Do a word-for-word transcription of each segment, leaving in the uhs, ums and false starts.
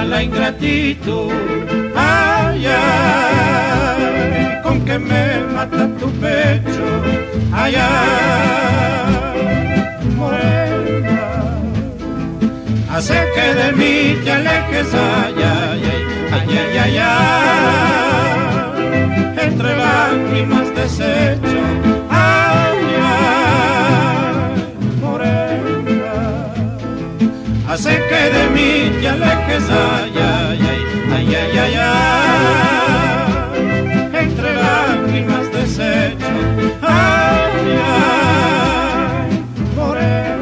la ingratitud. Ay, ay, con que me mata tu pecho. Ay, ay, morena, hace que de mí te alejes. Ay, ay, ay, ay, ay, ay, ay, entre lágrimas desecho. Ay, ay, morena, hace que de mí te alejes. Ay, ay, ay, ay, ay, ay, ay, entre lágrimas desecho. Ay, ay, morena.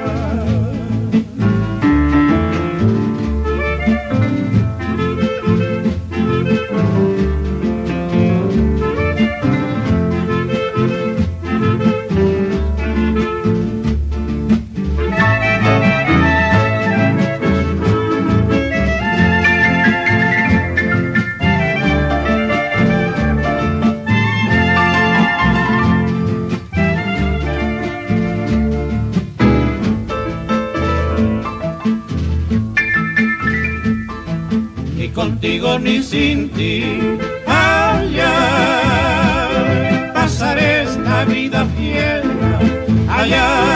Contigo ni sin ti, ay, ay, pasaré esta vida fiera. Ay,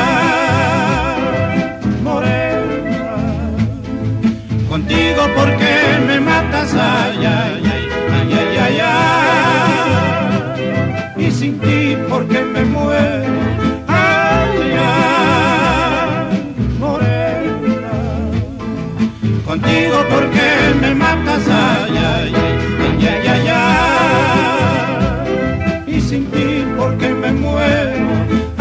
ay, morena, contigo porque me matas. Ay, ay, ay, ay, ay, ay, ay, y sin ti porque me muero. Ay, ay, morena, contigo porque me matas. Ay, ay, ay, ay, ay, ay, y sin ti porque me muero.